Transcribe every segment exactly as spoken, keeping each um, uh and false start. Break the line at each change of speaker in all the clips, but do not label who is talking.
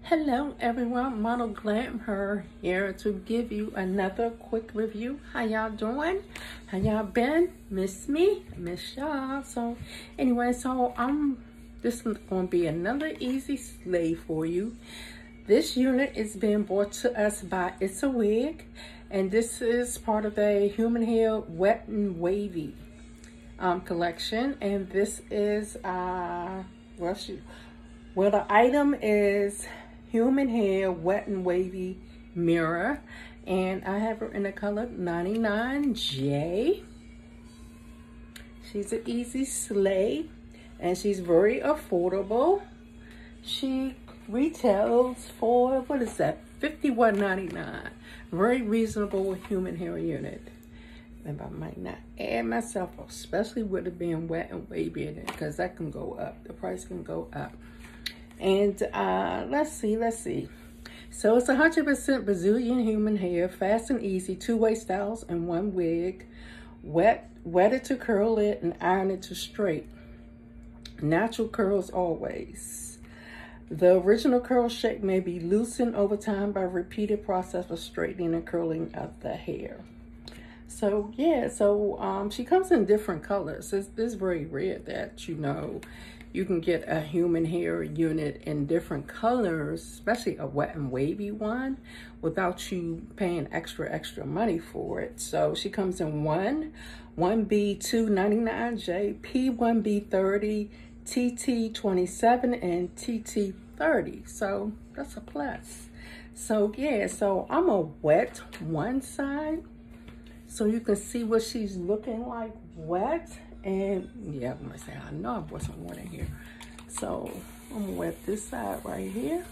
Hello everyone, Model Glam her here to give you another quick review. How y'all doing? How y'all been? Miss me? Miss y'all. So anyway, so I'm this is going to be another easy slay for you. This unit is being brought to us by It's a Wig, and this is part of a human hair wet and wavy um, collection. And this is uh well she well the item is human hair wet and wavy mirror, and I have her in the color ninety-nine J. She's an easy slay and she's very affordable. She retails for, what is that, fifty-one ninety-nine. Very reasonable human hair unit. And I might not add myself, especially with it being wet and wavy in it, because that can go up. The price can go up. And uh, let's see, let's see. So it's one hundred percent Brazilian human hair, fast and easy, two-way styles and one wig. Wet, wet it to curl it and iron it to straight. Natural curls always. The original curl shape may be loosened over time by repeated process of straightening and curling of the hair. So yeah, so um, she comes in different colors. It's, it's very rare that, you know, you can get a human hair unit in different colors, especially a wet and wavy one, without you paying extra, extra money for it. So she comes in one, one B two ninety-nine J, P one B thirty, T T twenty-seven, and T T thirty. So that's a plus. So yeah, so I'm a wet one side, so you can see what she's looking like wet. And yeah, I'm gonna say, I know I brought some water in here. So I'm gonna wet this side right here.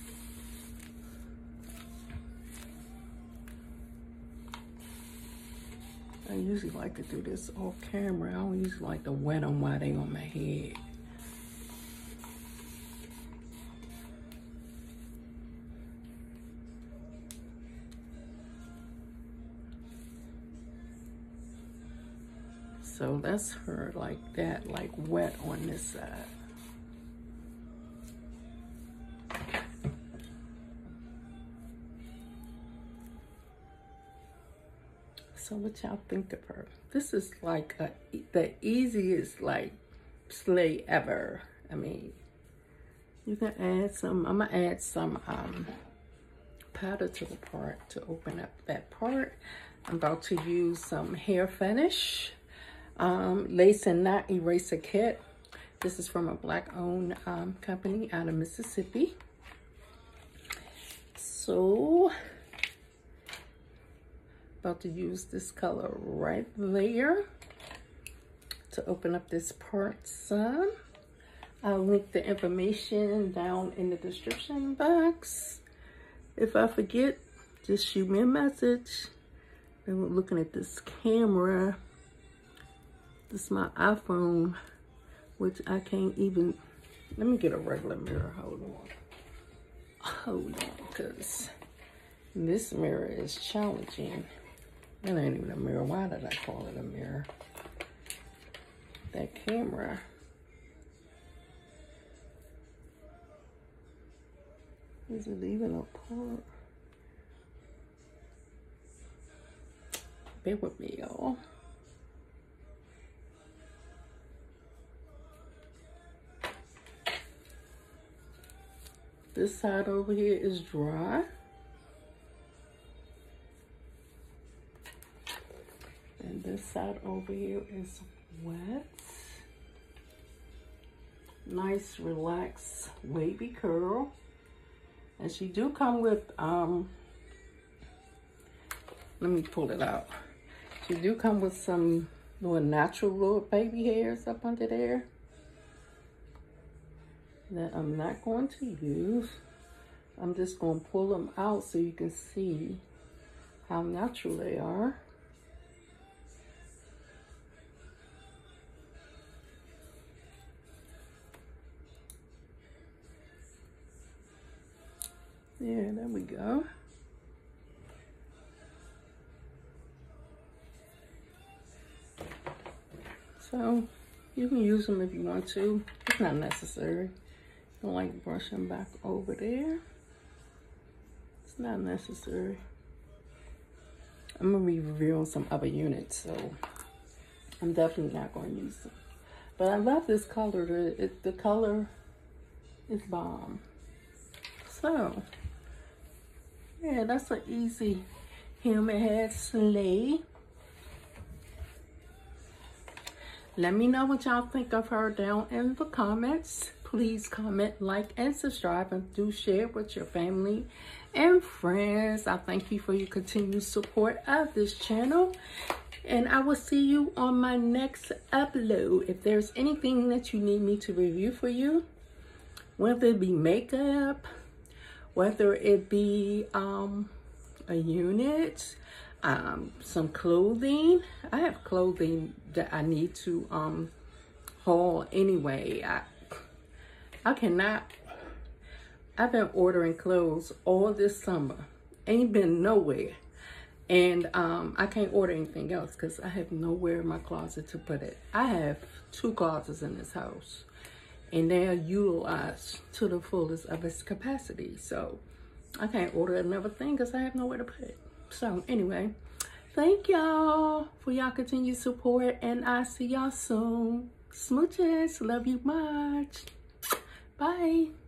I usually like to do this off camera. I don't usually like to wet them while they on my head. So that's her like that, like wet on this side. So what y'all think of her? This is like a, the easiest like slay ever. I mean, you can add some, I'm gonna add some um, powder to the part to open up that part. I'm about to use some hair finish. Um, Lace and Knot Eraser Kit. This is from a black owned um, company out of Mississippi. So, about to use this color right there to open up this part some. I'll link the information down in the description box. If I forget, just shoot me a message. And we're looking at this camera. This is my iPhone, which I can't even, let me get a regular mirror, hold on. Hold on, because this mirror is challenging. That ain't even a mirror, why did I call it a mirror? That camera. Is it even apart? Bear with me, y'all. This side over here is dry. And this side over here is wet. Nice, relaxed, wavy curl. And she do come with, um, let me pull it out. She do come with some little natural little baby hairs up under there that I'm not going to use. I'm just going to pull them out so you can see how natural they are. Yeah, there we go. So you can use them if you want to. It's not necessary. Don't like brush them back over there. not necessary. I'm gonna be reviewing some other units, so I'm definitely not going to use them. But I love this color. The, it, the color is bomb. So, yeah, that's an easy human hair sleigh. Let me know what y'all think of her down in the comments. Please comment, like, and subscribe, and do share with your family and friends. I thank you for your continued support of this channel. And I will see you on my next upload. If there's anything that you need me to review for you, whether it be makeup, whether it be um, a unit, um, some clothing. I have clothing that I need to um, haul anyway. I, I cannot, I've been ordering clothes all this summer. Ain't been nowhere. And um, I can't order anything else because I have nowhere in my closet to put it. I have two closets in this house, and they are utilized to the fullest of its capacity. So I can't order another thing because I have nowhere to put it. So anyway, thank y'all for y'all continued support, and I'll see y'all soon. Smooches. Love you much. Bye.